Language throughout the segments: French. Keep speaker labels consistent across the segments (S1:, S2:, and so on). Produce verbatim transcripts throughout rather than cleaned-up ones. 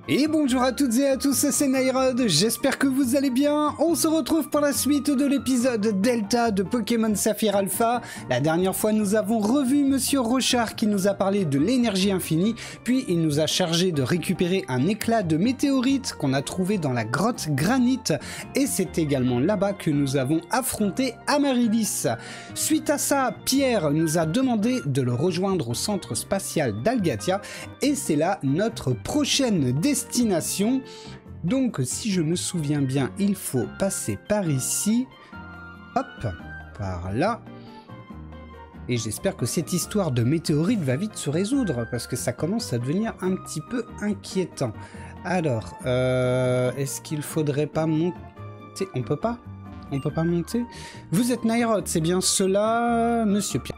S1: Et bonjour à toutes et à tous, c'est Nairod, j'espère que vous allez bien. On se retrouve pour la suite de l'épisode Delta de Pokémon Saphir Alpha. La dernière fois, nous avons revu Monsieur Rochard qui nous a parlé de l'énergie infinie, puis il nous a chargé de récupérer un éclat de météorite qu'on a trouvé dans la grotte Granite, et c'est également là-bas que nous avons affronté Amaryllis. Suite à ça, Pierre nous a demandé de le rejoindre au centre spatial d'Algatia, et c'est là notre prochaine destination. Destination. Donc si je me souviens bien, il faut passer par ici, hop, par là, et j'espère que cette histoire de météorite va vite se résoudre, parce que ça commence à devenir un petit peu inquiétant. Alors, euh, est-ce qu'il faudrait pas monter? On peut pas? On peut pas monter? Vous êtes Nairod, c'est bien cela, Monsieur Pierre?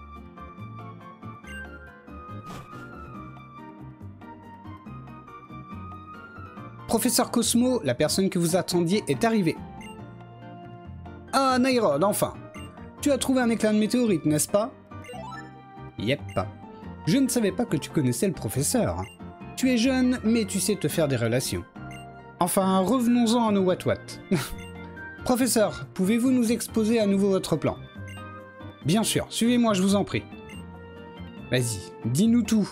S1: Professeur Cosmo, la personne que vous attendiez est arrivée. Ah, Nairod, enfin. Tu as trouvé un éclat de météorite, n'est-ce pas? Yep. Je ne savais pas que tu connaissais le professeur. Tu es jeune, mais tu sais te faire des relations. Enfin, revenons-en à nos Wat-Wat. Professeur, pouvez-vous nous exposer à nouveau votre plan? Bien sûr, suivez-moi, je vous en prie. Vas-y, dis-nous tout.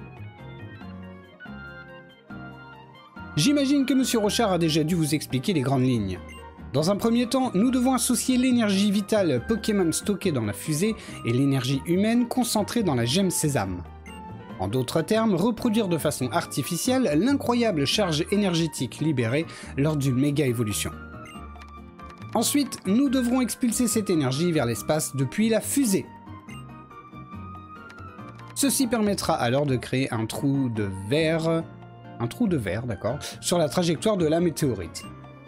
S1: J'imagine que Monsieur Rochard a déjà dû vous expliquer les grandes lignes. Dans un premier temps, nous devons associer l'énergie vitale Pokémon stockée dans la fusée et l'énergie humaine concentrée dans la gemme Sésame. En d'autres termes, reproduire de façon artificielle l'incroyable charge énergétique libérée lors d'une méga évolution. Ensuite, nous devrons expulser cette énergie vers l'espace depuis la fusée. Ceci permettra alors de créer un trou de verre... Un trou de verre, d'accord, sur la trajectoire de la météorite.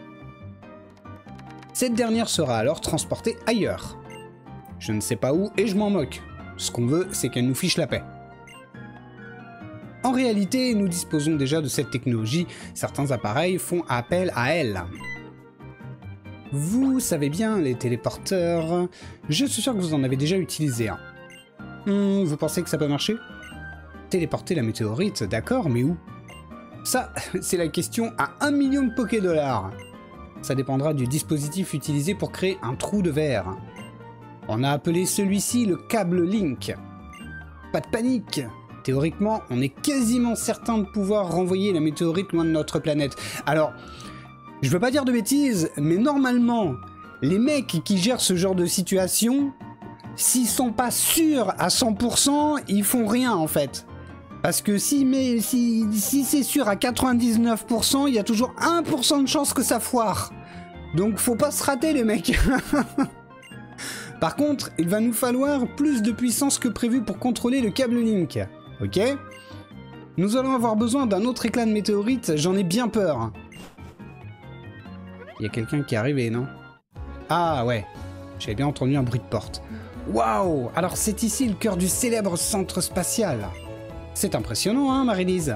S1: Cette dernière sera alors transportée ailleurs. Je ne sais pas où et je m'en moque. Ce qu'on veut, c'est qu'elle nous fiche la paix. En réalité, nous disposons déjà de cette technologie. Certains appareils font appel à elle. Vous savez bien, les téléporteurs... Je suis sûr que vous en avez déjà utilisé un. Hmm, vous pensez que ça peut marcher? Téléporter la météorite, d'accord, mais où? Ça, c'est la question à un million de Poké-dollars. Ça dépendra du dispositif utilisé pour créer un trou de verre. On a appelé celui-ci le câble Link. Pas de panique. Théoriquement, on est quasiment certain de pouvoir renvoyer la météorite loin de notre planète. Alors, je veux pas dire de bêtises, mais normalement, les mecs qui gèrent ce genre de situation, s'ils sont pas sûrs à cent pour cent, ils font rien en fait. Parce que si, mais, si, si c'est sûr à quatre-vingt-dix-neuf pour cent, il y a toujours un pour cent de chance que ça foire. Donc faut pas se rater les mecs. Par contre, il va nous falloir plus de puissance que prévu pour contrôler le câble Link. Ok? Nous allons avoir besoin d'un autre éclat de météorite, j'en ai bien peur. Il y a quelqu'un qui est arrivé, non? Ah ouais, j'avais bien entendu un bruit de porte. Waouh! Alors c'est ici le cœur du célèbre centre spatial. C'est impressionnant, hein, Marie-Lise?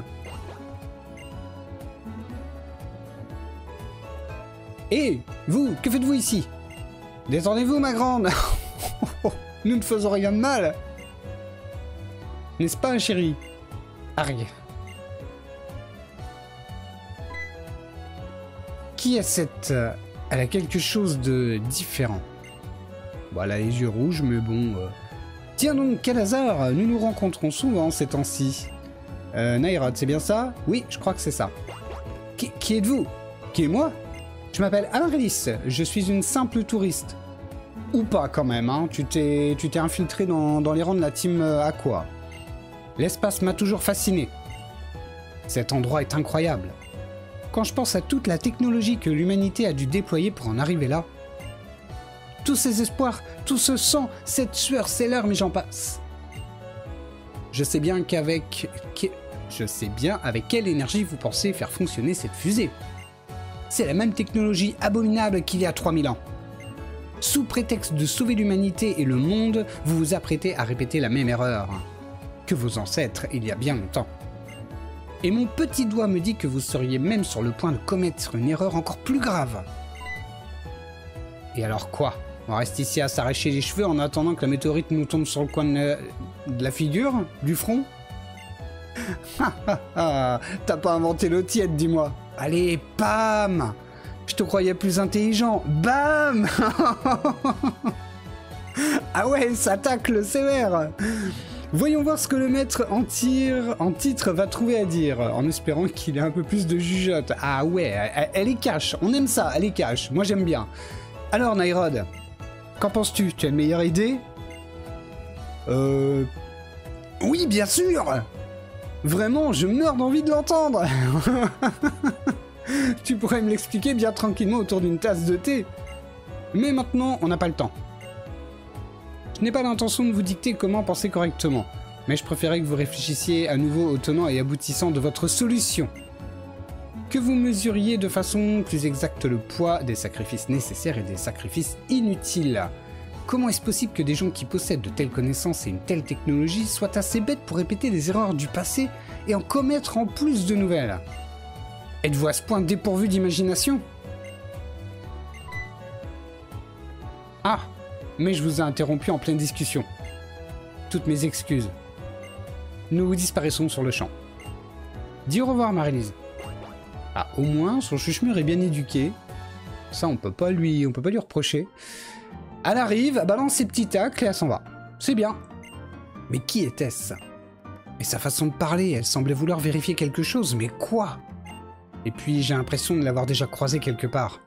S1: Hé, vous, que faites-vous ici? Détendez-vous, ma grande. Nous ne faisons rien de mal. N'est-ce pas, chérie? Arrête. Qui est cette... Euh, elle a quelque chose de différent. Bon, elle a les yeux rouges, mais bon... Euh... Tiens donc, quel hasard, nous nous rencontrons souvent ces temps-ci. Euh, Nairod, c'est bien ça? Oui, je crois que c'est ça. Qui, qui êtes-vous? Qui est moi? Je m'appelle Amaryllis, je suis une simple touriste. Ou pas quand même, hein, tu t'es tu t'es infiltré dans, dans les rangs de la team Aqua. L'espace m'a toujours fasciné. Cet endroit est incroyable. Quand je pense à toute la technologie que l'humanité a dû déployer pour en arriver là, tous ces espoirs, tout ce sang, cette sueur, ces larmes et j'en passe. Je sais bien qu'avec... Je sais bien avec quelle énergie vous pensez faire fonctionner cette fusée. C'est la même technologie abominable qu'il y a trois mille ans. Sous prétexte de sauver l'humanité et le monde, vous vous apprêtez à répéter la même erreur que vos ancêtres il y a bien longtemps. Et mon petit doigt me dit que vous seriez même sur le point de commettre une erreur encore plus grave. Et alors quoi? On reste ici à s'arracher les cheveux en attendant que la météorite nous tombe sur le coin de la, de la figure, du front? T'as pas inventé l'eau tiède, dis-moi. Allez, bam! Je te croyais plus intelligent. Bam! Ah ouais, ça tacle sévère. Voyons voir ce que le maître en, tire, en titre va trouver à dire, en espérant qu'il ait un peu plus de jugeote. Ah ouais, elle, elle est cash. On aime ça, elle est cash. Moi, j'aime bien. Alors, Nairod, qu'en penses-tu? Tu as une meilleure idée? Euh... Oui, bien sûr! Vraiment, je meurs d'envie de l'entendre. Tu pourrais me l'expliquer bien tranquillement autour d'une tasse de thé. Mais maintenant, on n'a pas le temps. Je n'ai pas l'intention de vous dicter comment penser correctement, mais je préférais que vous réfléchissiez à nouveau au tenant et aboutissant de votre solution. Que vous mesuriez de façon plus exacte le poids des sacrifices nécessaires et des sacrifices inutiles. Comment est-ce possible que des gens qui possèdent de telles connaissances et une telle technologie soient assez bêtes pour répéter des erreurs du passé et en commettre en plus de nouvelles? Êtes-vous à ce point dépourvu d'imagination? Ah, mais je vous ai interrompu en pleine discussion. Toutes mes excuses. Nous disparaissons sur le champ. Dis au revoir, Marie-Lise. Ah, au moins, son chuchemur est bien éduqué. Ça, on peut pas lui, on peut pas lui reprocher. Elle arrive, elle balance ses petits tacles et elle s'en va. C'est bien. Mais qui était-ce? Et sa façon de parler, elle semblait vouloir vérifier quelque chose, mais quoi? Et puis j'ai l'impression de l'avoir déjà croisé quelque part.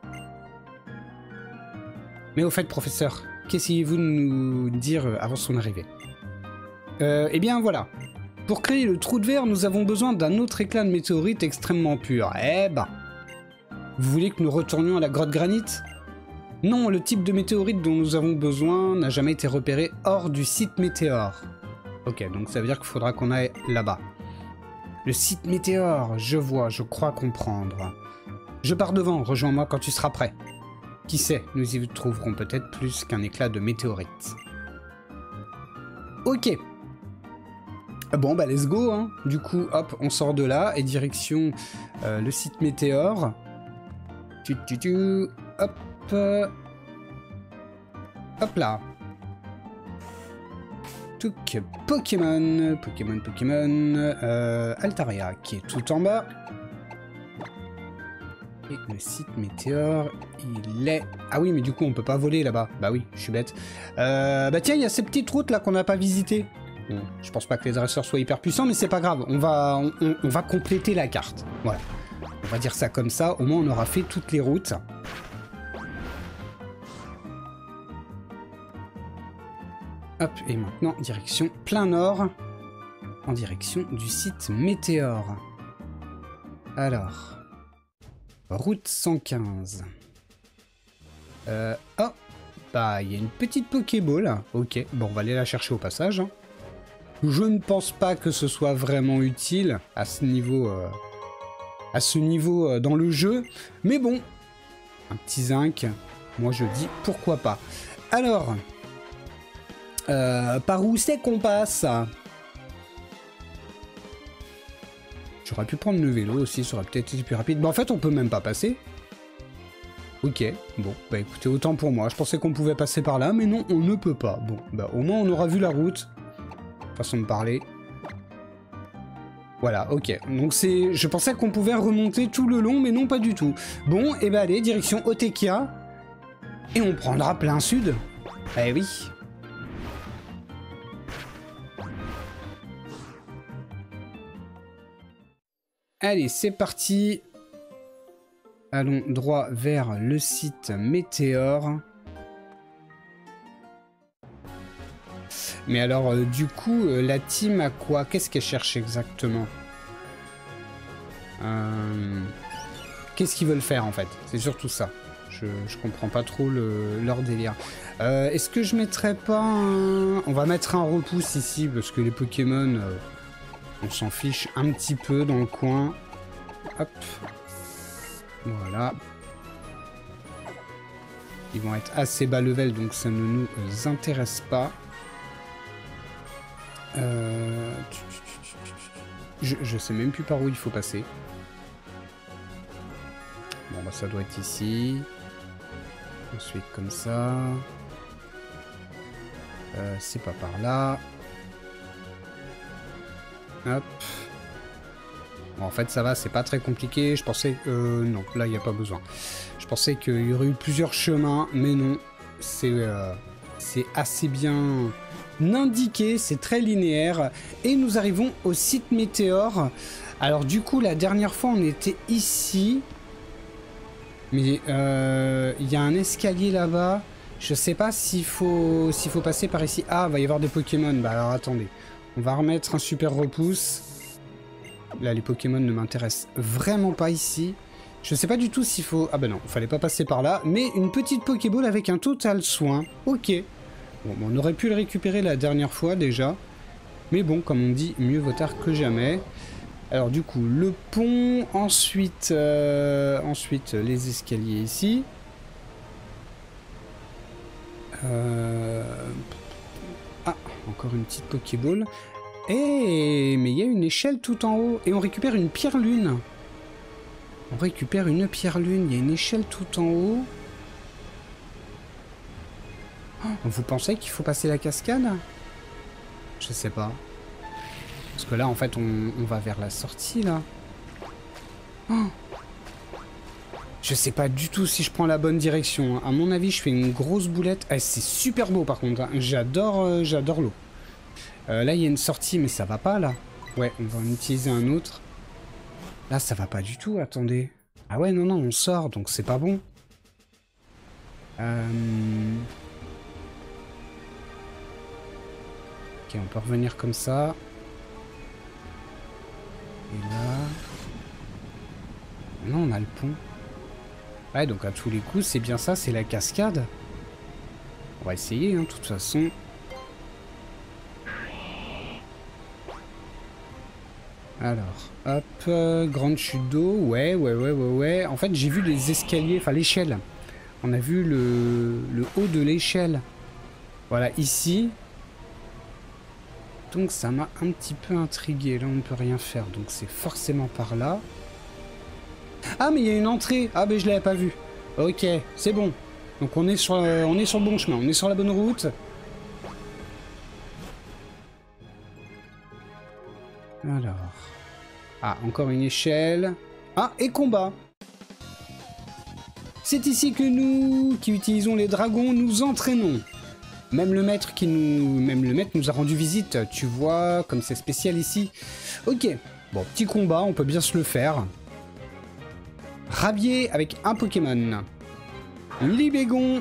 S1: Mais au fait, professeur, qu'essayez-vous de nous dire avant son arrivée? euh, Eh bien voilà. Pour créer le trou de verre, nous avons besoin d'un autre éclat de météorite extrêmement pur. Eh ben... Vous voulez que nous retournions à la grotte granite? Non, le type de météorite dont nous avons besoin n'a jamais été repéré hors du site météore. Ok, donc ça veut dire qu'il faudra qu'on aille là-bas. Le site météore, je vois, je crois comprendre. Je pars devant, rejoins-moi quand tu seras prêt. Qui sait, nous y trouverons peut-être plus qu'un éclat de météorite. Ok. Bon, bah let's go, hein. Du coup, hop, on sort de là, et direction euh, le site météore. Tu, tu, tu, hop. Euh, hop là. Touk, Pokémon, Pokémon, Pokémon, euh, Altaria qui est tout en bas. Et le site météore, il est... Ah oui, mais du coup, on peut pas voler là-bas. Bah oui, je suis bête. Euh, bah tiens, il y a ces petites routes là qu'on n'a pas visitées. Bon, je pense pas que les dresseurs soient hyper puissants, mais c'est pas grave. On va, on, on, on va compléter la carte. Voilà. On va dire ça comme ça. Au moins, on aura fait toutes les routes. Hop, et maintenant, direction plein nord, en direction du site météore. Alors, route cent quinze. Euh, oh, bah, il y a une petite Pokéball. Ok, bon, on va aller la chercher au passage. Je ne pense pas que ce soit vraiment utile à ce niveau, euh, à ce niveau euh, dans le jeu. Mais bon, un petit zinc, moi je dis pourquoi pas. Alors... Euh, par où c'est qu'on passe? J'aurais pu prendre le vélo aussi, ça aurait peut-être été plus rapide. Mais en fait, on peut même pas passer. Ok, bon, bah écoutez, autant pour moi. Je pensais qu'on pouvait passer par là, mais non, on ne peut pas. Bon, bah au moins on aura vu la route. Façon de parler. Voilà, ok. Donc c'est... Je pensais qu'on pouvait remonter tout le long, mais non, pas du tout. Bon, et bah allez, direction Otekia. Et on prendra plein sud. Eh oui. Allez, c'est parti. Allons droit vers le site météore. Mais alors, euh, du coup, euh, la team a quoi? Qu'est-ce qu'elle cherche exactement? euh... Qu'est-ce qu'ils veulent faire, en fait? C'est surtout ça. Je, je comprends pas trop le, leur délire. Euh, Est-ce que je mettrais pas un... On va mettre un repousse ici, parce que les Pokémon... Euh... On s'en fiche un petit peu dans le coin. Hop. Voilà. Ils vont être assez bas level, donc ça ne nous intéresse pas. Euh... Je, je sais même plus par où il faut passer. Bon, bah ça doit être ici. Ensuite, comme ça. Euh, C'est pas par là. Hop. Bon, en fait, ça va, c'est pas très compliqué. Je pensais... Euh, non, là, il n'y a pas besoin. Je pensais qu'il y aurait eu plusieurs chemins, mais non. C'est euh, c'est assez bien indiqué, c'est très linéaire. Et nous arrivons au site Météore. Alors, du coup, la dernière fois, on était ici. Mais euh, il y a un escalier là-bas. Je sais pas s'il faut, s'il faut passer par ici. Ah, il va y avoir des Pokémon. Bah alors, attendez. On va remettre un super repousse. Là, les Pokémon ne m'intéressent vraiment pas ici. Je sais pas du tout s'il faut... Ah bah non, il fallait pas passer par là. Mais une petite Pokéball avec un total soin. Ok. Bon, on aurait pu le récupérer la dernière fois déjà. Mais bon, comme on dit, mieux vaut tard que jamais. Alors du coup, le pont, ensuite, euh, ensuite les escaliers ici. Euh... Ah, encore une petite Pokéball. Eh, mais il y a une échelle tout en haut. Et on récupère une pierre lune. On récupère une pierre lune. Il y a une échelle tout en haut. Oh, vous pensez qu'il faut passer la cascade? Je sais pas. Parce que là, en fait, on, on va vers la sortie, là. Oh. Je sais pas du tout si je prends la bonne direction. Hein. À mon avis, je fais une grosse boulette. Ah, c'est super beau, par contre. Hein. J'adore euh, j'adore l'eau. Euh, là, il y a une sortie, mais ça va pas, là. Ouais, on va en utiliser un autre. Là, ça va pas du tout, attendez. Ah ouais, non, non, on sort, donc c'est pas bon. Euh... Ok, on peut revenir comme ça. Et là... Non, on a le pont. Ouais, donc à tous les coups, c'est bien ça, c'est la cascade. On va essayer, hein, de toute façon. Alors, hop, euh, grande chute d'eau, ouais, ouais, ouais, ouais, ouais. En fait, j'ai vu les escaliers, enfin l'échelle. On a vu le, le haut de l'échelle. Voilà, ici. Donc ça m'a un petit peu intrigué. Là, on ne peut rien faire, donc c'est forcément par là. Ah, mais il y a une entrée. Ah, mais je l'avais pas vue. Ok, c'est bon. Donc on est sur, euh, on est sur le bon chemin, on est sur la bonne route. Alors... Ah, encore une échelle. Ah, et combat. C'est ici que nous, qui utilisons les dragons, nous entraînons. Même le maître qui nous, même le maître nous a rendu visite. Tu vois, comme c'est spécial ici. Ok. Bon, petit combat, on peut bien se le faire. Rabier avec un Pokémon. Libégon.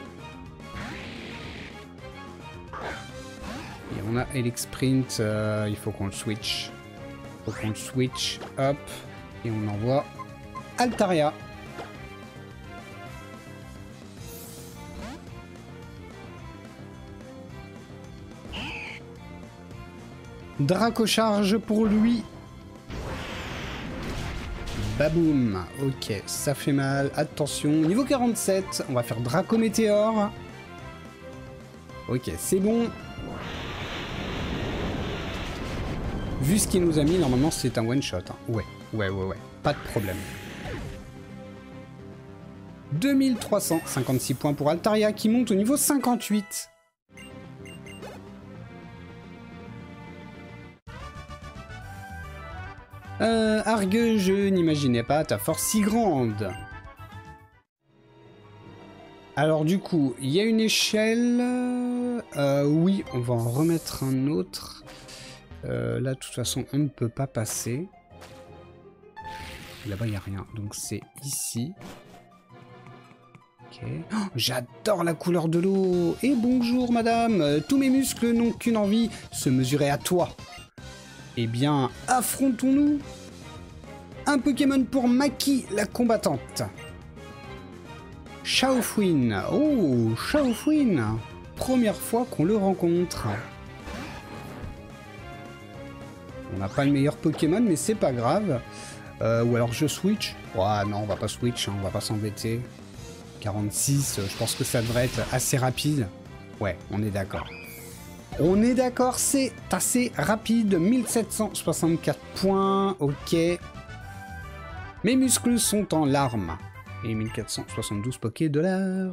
S1: Et on a Elix Sprint. Euh, il faut qu'on le switch. Faut qu'on le switch. Hop. Et on envoie Altaria. Dracocharge pour lui. Baboum. Ok, ça fait mal. Attention. Niveau quarante-sept, on va faire Dracométéore. Ok, c'est bon. Vu ce qu'il nous a mis, normalement c'est un one shot. Hein. Ouais, ouais, ouais, ouais. Pas de problème. deux mille trois cent cinquante-six points pour Altaria qui monte au niveau cinquante-huit. Euh, Argue, je n'imaginais pas ta force si grande. Alors du coup, il y a une échelle. Euh, oui, on va en remettre un autre. Euh, là, de toute façon, on ne peut pas passer. Là-bas, il n'y a rien. Donc c'est ici. Ok. Oh, j'adore la couleur de l'eau. Et bonjour, madame. Euh, tous mes muscles n'ont qu'une envie, se mesurer à toi. Eh bien, affrontons-nous. Un Pokémon pour Maki, la combattante. Shaofuin. Oh, Shaofuin. Première fois qu'on le rencontre. On n'a pas le meilleur Pokémon, mais c'est pas grave. Euh, ou alors je switch. Oh, non, on va pas switch, hein, on va pas s'embêter. quarante-six, je pense que ça devrait être assez rapide. Ouais, on est d'accord. On est d'accord, c'est assez rapide. mille sept cent soixante-quatre points, ok. Mes muscles sont en larmes. Et mille quatre cent soixante-douze Poké dollars.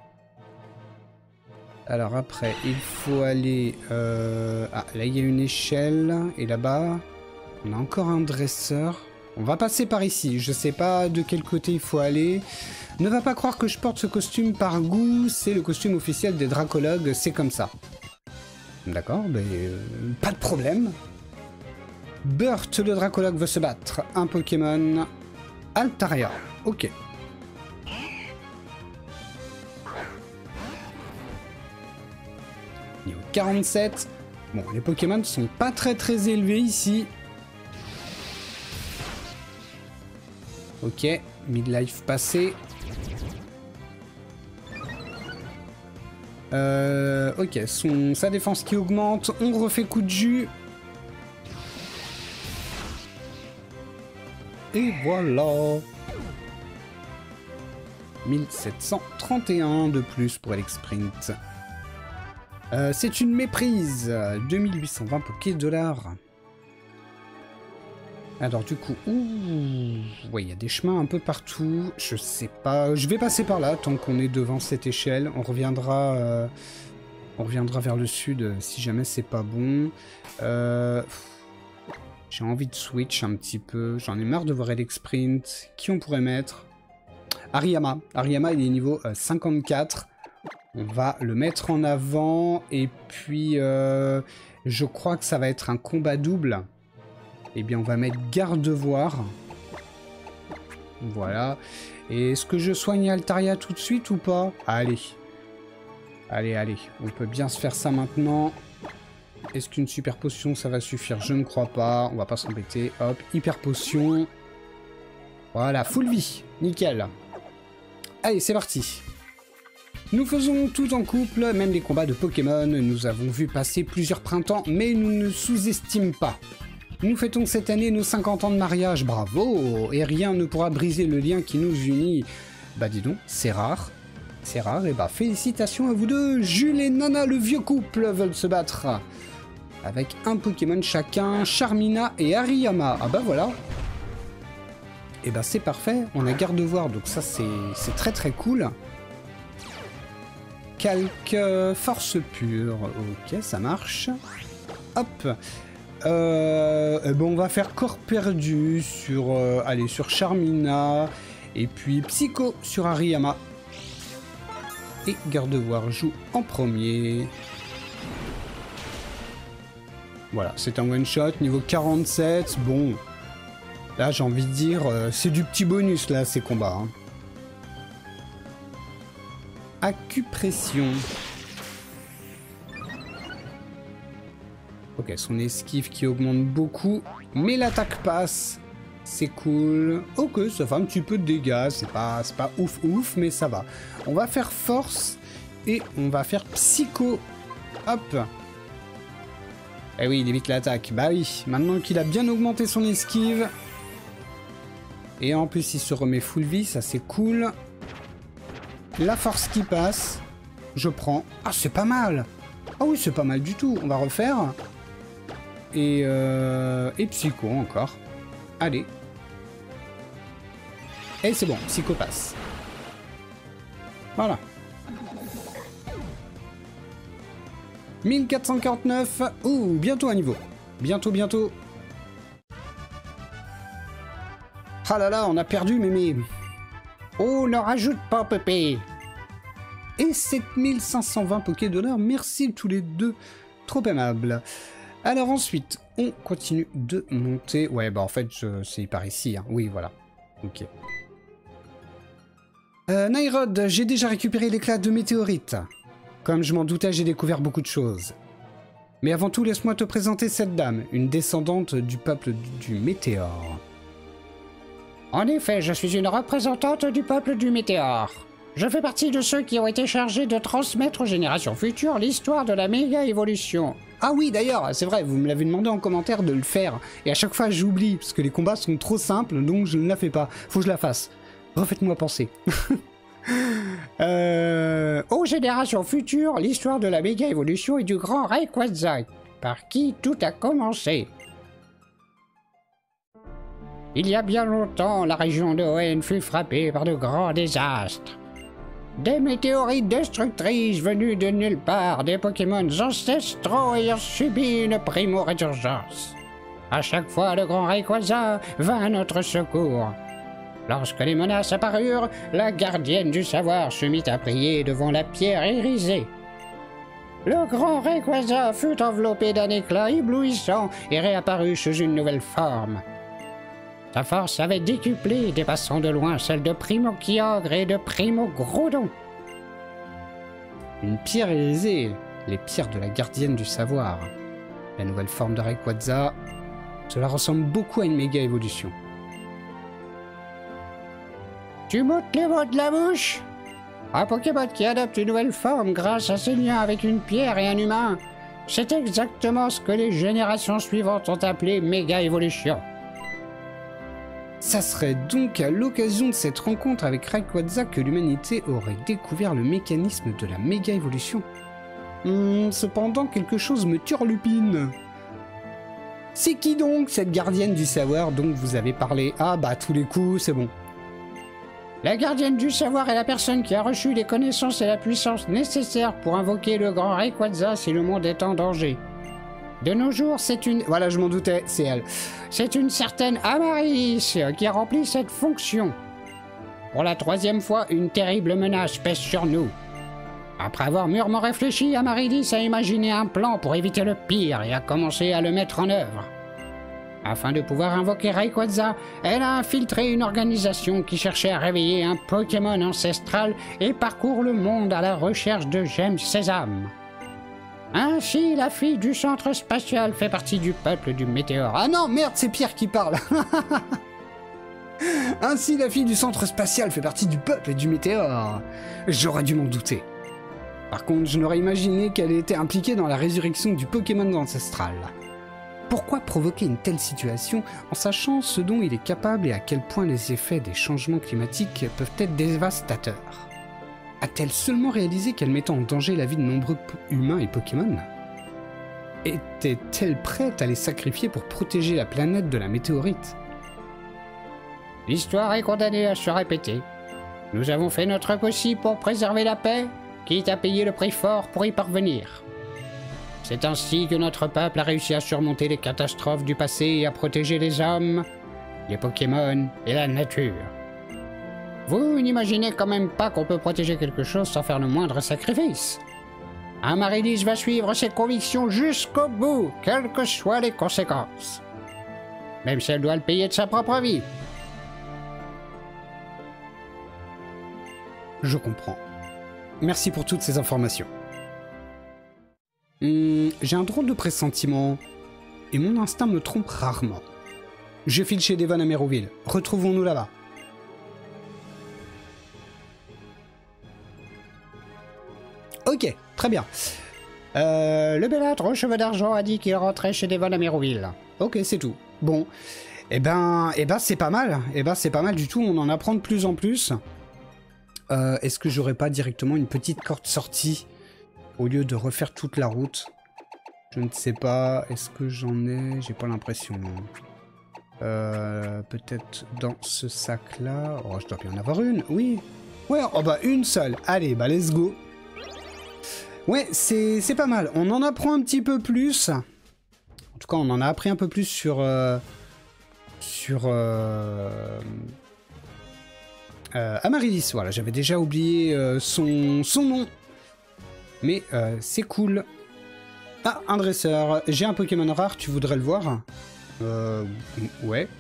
S1: Alors après, il faut aller... Euh... Ah, là il y a une échelle. Et là-bas, on a encore un dresseur. On va passer par ici. Je sais pas de quel côté il faut aller. Ne va pas croire que je porte ce costume par goût. C'est le costume officiel des dracologues. C'est comme ça. D'accord, ben, euh, pas de problème. Burt, le dracologue, veut se battre. Un Pokémon. Altaria. Ok. Niveau quarante-sept. Bon, les Pokémon sont pas très très élevés ici. Ok, midlife passé. Euh, ok, son, sa défense qui augmente. On refait coup de jus. Et voilà. mille sept cent trente et un de plus pour Alex Sprint. Euh, c'est une méprise. deux mille huit cent vingt Poké dollars. Alors du coup, ouh, ouais, il y a des chemins un peu partout. Je sais pas, je vais passer par là tant qu'on est devant cette échelle. On reviendra, euh, on reviendra vers le sud si jamais c'est pas bon. Euh, J'ai envie de switch un petit peu. J'en ai marre de voir Alex Sprint. Qui on pourrait mettre? Hariyama. Hariyama, il est niveau euh, cinquante-quatre. On va le mettre en avant. Et puis, euh, je crois que ça va être un combat double. Eh bien, on va mettre garde-voir. Voilà. Et est-ce que je soigne Altaria tout de suite ou pas? Allez. Allez, allez. On peut bien se faire ça maintenant. Est-ce qu'une super potion, ça va suffire? Je ne crois pas. On va pas s'embêter. Hop, hyper potion. Voilà, full vie. Nickel. Allez, c'est parti. Nous faisons tout en couple, même les combats de Pokémon. Nous avons vu passer plusieurs printemps, mais nous ne sous-estime pas. Nous fêtons cette année nos cinquante ans de mariage, bravo! Et rien ne pourra briser le lien qui nous unit. Bah dis donc, c'est rare. C'est rare, et bah félicitations à vous deux. Jules et Nana, le vieux couple, veulent se battre. Avec un Pokémon chacun, Charmina et Hariyama. Ah bah voilà. Et bah c'est parfait, on a garde-voir, donc ça c'est très très cool. Calque, force pure, ok, ça marche. Hop. Euh, eh ben on va faire corps perdu sur, euh, allez, sur Charmina. Et puis Psycho sur Hariyama. Et garde-voir joue en premier. Voilà, c'est un one-shot, niveau quarante-sept. Bon, là j'ai envie de dire, euh, c'est du petit bonus là, ces combats. Hein. Acupression. Ok, son esquive qui augmente beaucoup, mais l'attaque passe. C'est cool. Ok, ça fait un petit peu de dégâts, c'est pas, c'est pas ouf ouf, mais ça va. On va faire force et on va faire psycho. Hop. Eh oui, il évite l'attaque. Bah oui, maintenant qu'il a bien augmenté son esquive. Et en plus, il se remet full vie, ça c'est cool. La force qui passe. Je prends. Ah, c'est pas mal. Ah oui, c'est pas mal du tout. On va refaire. Et, euh, et Psycho encore. Allez. Et c'est bon, Psycho passe. Voilà. mille quatre cent quarante-neuf. Ouh, bientôt à niveau. Bientôt, bientôt. Ah là là, on a perdu, mémé. Oh, ne rajoute pas, Pépé. Et sept mille cinq cent vingt Poké dollars. Merci tous les deux. Trop aimable. Alors ensuite, on continue de monter. Ouais, bah en fait, c'est par ici. Hein. Oui, voilà. Ok. Euh, Nairod, j'ai déjà récupéré l'éclat de météorite. Comme je m'en doutais, j'ai découvert beaucoup de choses. Mais avant tout, laisse-moi te présenter cette dame, une descendante du peuple du, du Météore. En effet, je suis une représentante du peuple du Météore. Je fais partie de ceux qui ont été chargés de transmettre aux générations futures l'histoire de la méga-évolution. Ah oui, d'ailleurs, c'est vrai, vous me l'avez demandé en commentaire de le faire. Et à chaque fois, j'oublie, parce que les combats sont trop simples, donc je ne la fais pas. Faut que je la fasse. Refaites-moi penser. euh... Aux générations futures, l'histoire de la méga-évolution et du grand Rayquaza, par qui tout a commencé. Il y a bien longtemps, la région de Hoenn fut frappée par de grands désastres. Des météorites destructrices venues de nulle part, des Pokémon ancestraux ayant subi une primo-résurgence.
S2: À chaque fois, le grand Rayquaza vint à notre secours. Lorsque les menaces apparurent, la gardienne du savoir se mit à prier devant la pierre irisée. Le grand Rayquaza fut enveloppé d'un éclat éblouissant et réapparut sous une nouvelle forme. Sa force avait décuplé, dépassant de loin celle de Primo Kyogre et de Primo Groudon.
S1: Une pierre irisée, les pierres de la gardienne du savoir. La nouvelle forme de Rayquaza, cela ressemble beaucoup à une méga évolution.
S2: Tu m'ôtes les mots de la bouche? Un Pokémon qui adopte une nouvelle forme grâce à ses liens avec une pierre et un humain, c'est exactement ce que les générations suivantes ont appelé méga évolution.
S1: Ça serait donc à l'occasion de cette rencontre avec Rayquaza que l'humanité aurait découvert le mécanisme de la méga évolution. Hum, cependant, quelque chose me turlupine. C'est qui donc cette gardienne du savoir dont vous avez parlé? Ah bah tous les coups, c'est bon.
S2: La gardienne du savoir est la personne qui a reçu les connaissances et la puissance nécessaires pour invoquer le grand Rayquaza si le monde est en danger. De nos jours, c'est une...
S1: Voilà, je m'en doutais, c'est elle.
S2: C'est une certaine Amaryllis qui remplit cette fonction. Pour la troisième fois, une terrible menace pèse sur nous. Après avoir mûrement réfléchi, Amaryllis a imaginé un plan pour éviter le pire et a commencé à le mettre en œuvre. Afin de pouvoir invoquer Rayquaza, elle a infiltré une organisation qui cherchait à réveiller un Pokémon ancestral et parcourt le monde à la recherche de gemmes sésame. Ainsi, la fille du centre spatial fait partie du peuple du météore.
S1: Ah non, merde, c'est Pierre qui parle. Ainsi, la fille du centre spatial fait partie du peuple du météore. J'aurais dû m'en douter. Par contre, je n'aurais imaginé qu'elle était impliquée dans la résurrection du Pokémon ancestral. Pourquoi provoquer une telle situation en sachant ce dont il est capable et à quel point les effets des changements climatiques peuvent être dévastateurs? A-t-elle seulement réalisé qu'elle mettait en danger la vie de nombreux humains et Pokémon? Était-elle prête à les sacrifier pour protéger la planète de la météorite?
S2: L'histoire est condamnée à se répéter. Nous avons fait notre possible pour préserver la paix, quitte à payer le prix fort pour y parvenir. C'est ainsi que notre peuple a réussi à surmonter les catastrophes du passé et à protéger les hommes, les Pokémon et la nature. Vous n'imaginez quand même pas qu'on peut protéger quelque chose sans faire le moindre sacrifice. Amaryllis va suivre ses convictions jusqu'au bout, quelles que soient les conséquences. Même si elle doit le payer de sa propre vie.
S1: Je comprends. Merci pour toutes ces informations. Hum, j'ai un drôle de pressentiment, et mon instinct me trompe rarement. Je file chez Devon à Méroville. Retrouvons-nous là-bas. Ok, très bien.
S2: Euh, le belâtre aux cheveux d'argent a dit qu'il rentrait chez Devon à Méroville.
S1: Ok, c'est tout. Bon. Eh ben, eh ben c'est pas mal. Eh ben, c'est pas mal du tout. On en apprend de plus en plus. Euh, Est-ce que j'aurais pas directement une petite corde sortie au lieu de refaire toute la route? Je ne sais pas. Est-ce que j'en ai? J'ai pas l'impression. Euh, Peut-être dans ce sac-là. Oh, je dois bien en avoir une. Oui. Ouais, oh bah une seule. Allez, bah let's go. Ouais, c'est pas mal. On en apprend un petit peu plus. En tout cas, on en a appris un peu plus sur... Euh, sur... Euh, euh, Amaryllis, voilà. J'avais déjà oublié euh, son, son nom. Mais euh, c'est cool. Ah, un dresseur. J'ai un Pokémon rare, tu voudrais le voir? Euh... Ouais.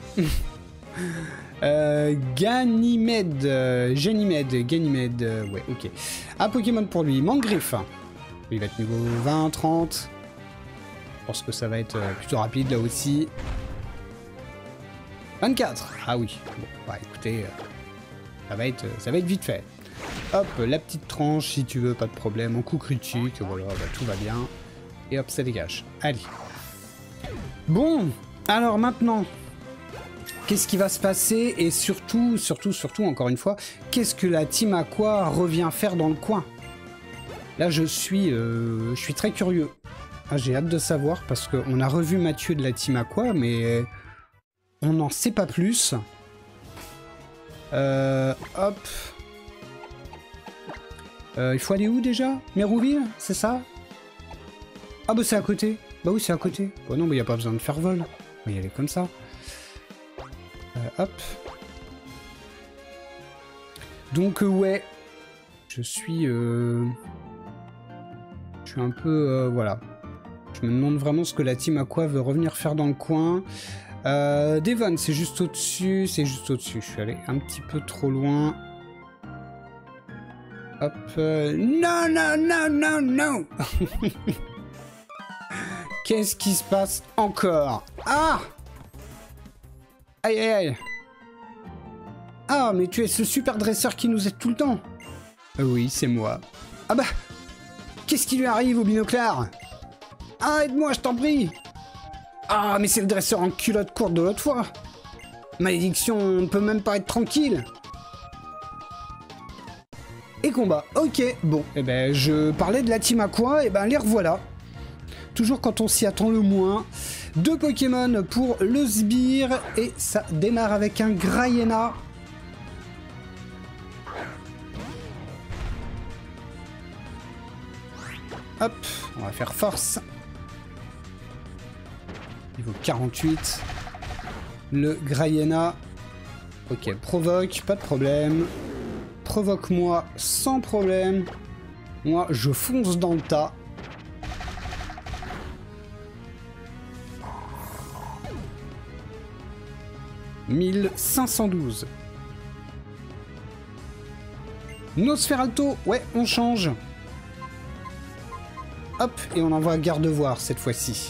S1: euh, Ganymède. Euh, Ganymède. Ganymède. Euh, ouais, ok. Un Pokémon pour lui. Mangriffe. Il va être niveau vingt, trente. Je pense que ça va être plutôt rapide là aussi. vingt-quatre. Ah oui. Bon, bah écoutez, euh, ça va être, ça va être vite fait. Hop, la petite tranche si tu veux, pas de problème. En coup critique, voilà, bah, tout va bien. Et hop, ça dégage. Allez. Bon, alors maintenant, qu'est-ce qui va se passer? Et surtout, surtout, surtout, encore une fois, qu'est-ce que la Team Aqua revient faire dans le coin? Là, je suis, euh, je suis très curieux. Ah, j'ai hâte de savoir parce qu'on a revu Mathieu de la Team Aqua, mais on n'en sait pas plus. Euh, hop. Euh, il faut aller où déjà? Mérouville, c'est ça? Ah bah c'est à côté. Bah oui, c'est à côté. Bah non, mais il n'y a pas besoin de faire vol. On va y aller comme ça. Euh, hop. Donc euh, ouais. Je suis... Euh... Je suis un peu... Euh, voilà. Je me demande vraiment ce que la team Aqua veut revenir faire dans le coin. Euh, Devon, c'est juste au-dessus. C'est juste au-dessus. Je suis allé un petit peu trop loin. Hop. Euh... Non, non, non, non, non. Qu'est-ce qui se passe encore? Ah! Aïe, aïe, aïe. Ah, mais tu es ce super dresseur qui nous aide tout le temps. Euh, oui, c'est moi. Ah bah! Qu'est-ce qui lui arrive au binoclard? Ah, aide-moi, je t'en prie! Ah, mais c'est le dresseur en culotte courte de l'autre fois! Malédiction, on ne peut même pas être tranquille! Et combat, ok, bon, et eh ben je parlais de la team Aqua, et ben les revoilà. Toujours quand on s'y attend le moins. Deux Pokémon pour le sbire, et ça démarre avec un Graiena. Hop, on va faire force. Niveau quarante-huit. Le Graiena. Ok, provoque, pas de problème. Provoque-moi sans problème. Moi, je fonce dans le tas. mille cinq cent douze. Nosferalto, ouais, on change. Hop, et on envoie Gardevoir cette fois-ci.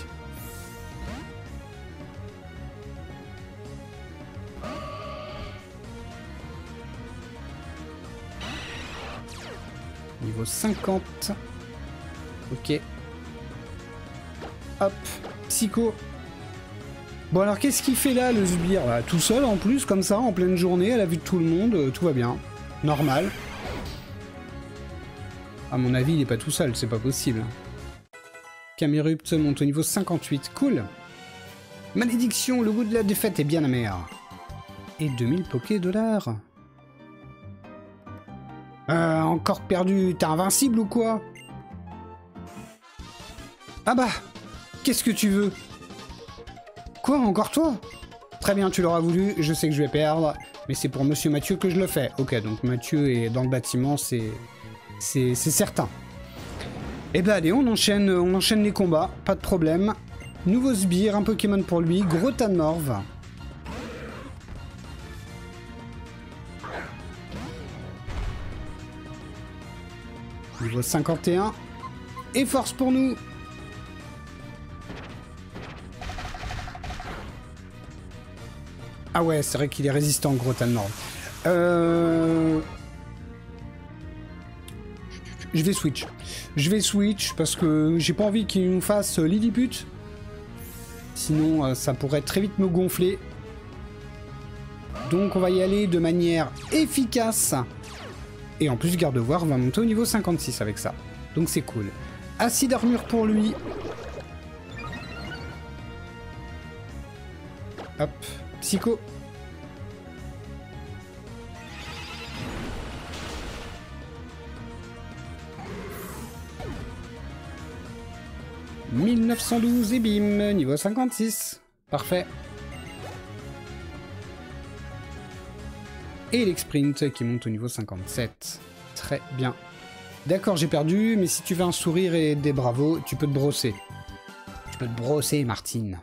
S1: Niveau cinquante. Ok. Hop, Psycho. Bon alors qu'est-ce qu'il fait là, le sbire? Bah, tout seul en plus, comme ça, en pleine journée, à la vue de tout le monde, euh, tout va bien. Normal. À mon avis, il est pas tout seul, c'est pas possible. Camerupt monte au niveau cinquante-huit, cool. Malédiction, le goût de la défaite est bien amer. Et deux mille Poké dollars. Euh, encore perdu, t'es invincible ou quoi? Ah bah, qu'est-ce que tu veux? Quoi, encore toi? Très bien, tu l'auras voulu, je sais que je vais perdre, mais c'est pour Monsieur Mathieu que je le fais. Ok, donc Mathieu est dans le bâtiment, c'est c'est certain. Eh ben allez, on enchaîne, on enchaîne les combats, pas de problème. Nouveau sbire, un Pokémon pour lui, gros Tanmorve. Niveau cinquante et un. Et force pour nous. Ah ouais, c'est vrai qu'il est résistant, gros Tanmorve. Euh... Je vais switch. Je vais switch parce que j'ai pas envie qu'il nous fasse Lilliput. Sinon, euh, ça pourrait très vite me gonfler. Donc on va y aller de manière efficace. Et en plus, Gardevoir va monter au niveau cinquante-six avec ça. Donc c'est cool. Acide armure pour lui. Hop. Psycho. mille neuf cent douze et bim, niveau cinquante-six. Parfait. Et l'exprint qui monte au niveau cinquante-sept. Très bien. D'accord, j'ai perdu, mais si tu veux un sourire et des bravos, tu peux te brosser. Tu peux te brosser, Martine.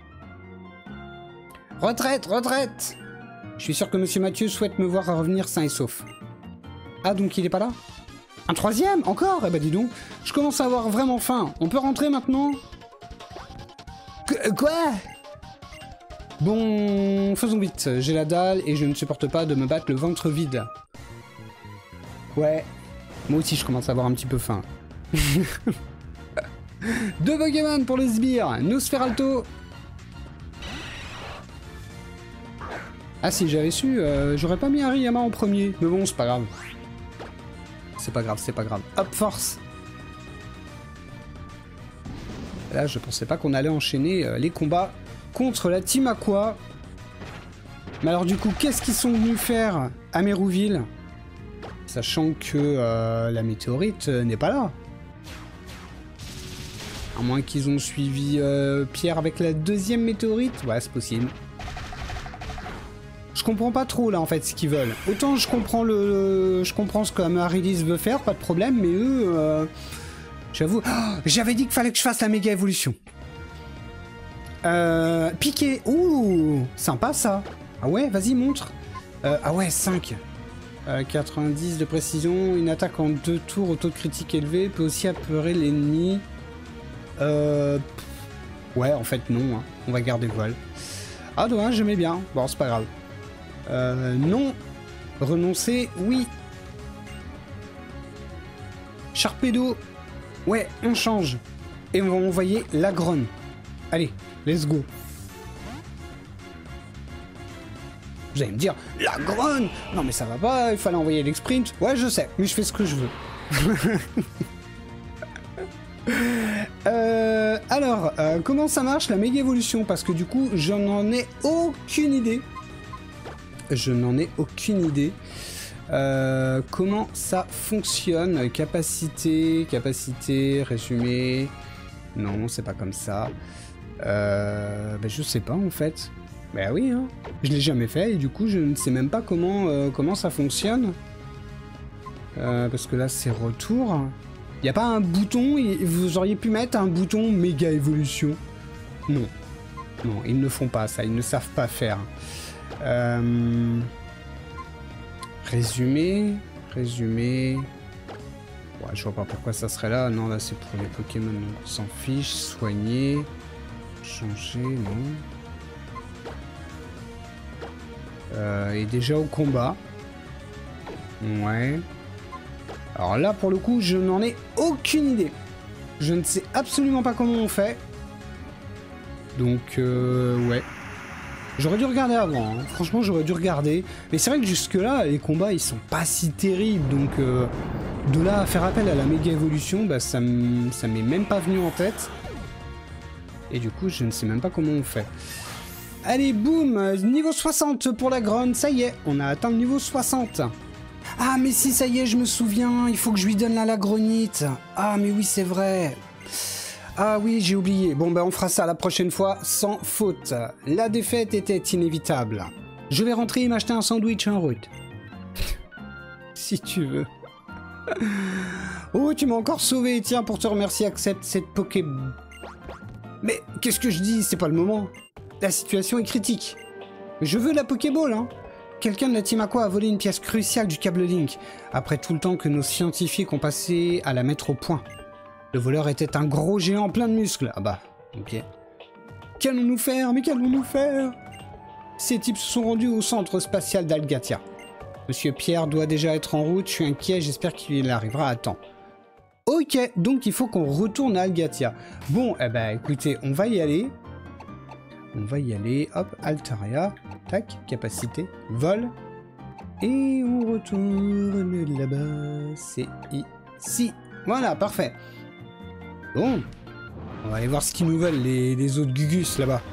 S1: Retraite, retraite! Je suis sûr que Monsieur Mathieu souhaite me voir revenir sain et sauf. Ah, donc il est pas là? Un troisième? Encore? Eh ben dis donc, je commence à avoir vraiment faim. On peut rentrer maintenant? Qu Quoi? Bon, faisons vite. J'ai la dalle et je ne supporte pas de me battre le ventre vide. Ouais, moi aussi je commence à avoir un petit peu faim. Deux Pokémon pour le sbire. Nosferalto. Ah si j'avais su, euh, j'aurais pas mis Hariyama en premier. Mais bon, c'est pas grave. C'est pas grave, c'est pas grave. Hop, force. Là, je pensais pas qu'on allait enchaîner euh, les combats contre la team Aqua. Mais alors du coup, qu'est-ce qu'ils sont venus faire à Mérouville? Sachant que euh, la météorite euh, n'est pas là. À moins qu'ils ont suivi euh, Pierre avec la deuxième météorite. Ouais, c'est possible. Je comprends pas trop là en fait ce qu'ils veulent. Autant je comprends le, le je comprends ce que Amaryllis veut faire, pas de problème, mais eux, euh, j'avoue, oh, j'avais dit qu'il fallait que je fasse la méga évolution. Euh, piqué, ouh, sympa ça. Ah ouais, vas-y montre. Euh, ah ouais, cinq. Euh, quatre-vingt-dix de précision, une attaque en deux tours au taux de critique élevé, peut aussi apeurer l'ennemi. Euh, ouais, en fait non, hein. On va garder voile. Ah dommage, j'aimais bien. Bon, c'est pas grave. Euh, non. Renoncer, oui. Sharpedo. Ouais, on change. Et on va envoyer la Gronne. Allez, let's go. Vous allez me dire, la Gronne. Non mais ça va pas, il fallait envoyer l'exprint. Ouais, je sais, mais je fais ce que je veux. euh, alors, euh, comment ça marche la méga évolution? Parce que du coup, je n'en ai aucune idée. Je n'en ai aucune idée. Euh, comment ça fonctionne? Capacité, capacité, résumé. Non, c'est pas comme ça. Euh, ben je sais pas en fait. Ben oui, hein. Je l'ai jamais fait et du coup je ne sais même pas comment, euh, comment ça fonctionne. Euh, parce que là c'est retour. Il n'y a pas un bouton, vous auriez pu mettre un bouton méga évolution. Non. Non, ils ne font pas ça, ils ne savent pas faire. Euh... Résumé, résumé. Ouais, je vois pas pourquoi ça serait là. Non, là c'est pour les Pokémon, on s'en fiche. Soigner, changer, non. Euh, et déjà au combat. Ouais. Alors là, pour le coup, je n'en ai aucune idée. Je ne sais absolument pas comment on fait. Donc, euh, ouais. J'aurais dû regarder avant, hein. Franchement j'aurais dû regarder. Mais c'est vrai que jusque là les combats ils sont pas si terribles. Donc euh, de là à faire appel à la méga évolution, bah, ça m'est même pas venu en tête. Et du coup je ne sais même pas comment on fait. Allez boum, niveau soixante pour la Gronne, ça y est, on a atteint le niveau soixante. Ah mais si ça y est je me souviens, il faut que je lui donne la lagronite. Ah mais oui c'est vrai. Ah oui, j'ai oublié. Bon, ben on fera ça la prochaine fois sans faute. La défaite était inévitable. Je vais rentrer et m'acheter un sandwich en route. Si tu veux. Oh, tu m'as encore sauvé. Tiens, pour te remercier, accepte cette Poké... Mais qu'est-ce que je dis? C'est pas le moment. La situation est critique. Je veux la Pokéball, hein. Quelqu'un de la Team Aqua a volé une pièce cruciale du câble Link, après tout le temps que nos scientifiques ont passé à la mettre au point. Le voleur était un gros géant plein de muscles. Ah bah, ok. Qu'allons-nous faire? Mais qu'allons-nous faire? Ces types se sont rendus au centre spatial d'Algatia. Monsieur Pierre doit déjà être en route, je suis inquiet, j'espère qu'il arrivera à temps. Ok, donc il faut qu'on retourne à Algatia. Bon, eh ben écoutez, on va y aller. On va y aller, hop, Altaria, tac, capacité, vol. Et on retourne là-bas, c'est ici. Voilà, parfait. Bon, on va aller voir ce qu'ils nous veulent, les, les autres Gugus, là-bas.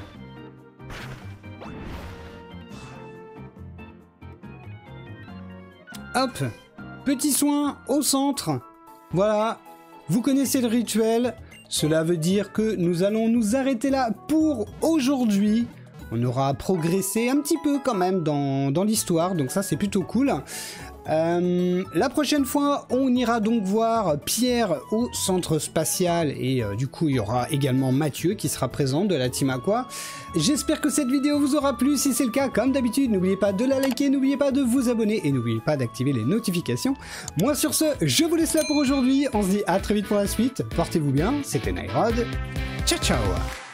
S1: Hop, petit soin au centre. Voilà, vous connaissez le rituel. Cela veut dire que nous allons nous arrêter là pour aujourd'hui. On aura progressé un petit peu quand même dans, dans l'histoire, donc ça c'est plutôt cool. Euh, la prochaine fois, on ira donc voir Pierre au centre spatial et euh, du coup il y aura également Mathieu qui sera présent de la Team Aqua. J'espère que cette vidéo vous aura plu, si c'est le cas, comme d'habitude, n'oubliez pas de la liker, n'oubliez pas de vous abonner et n'oubliez pas d'activer les notifications. Moi sur ce, je vous laisse là pour aujourd'hui, on se dit à très vite pour la suite, portez-vous bien, c'était Nyrod, ciao ciao.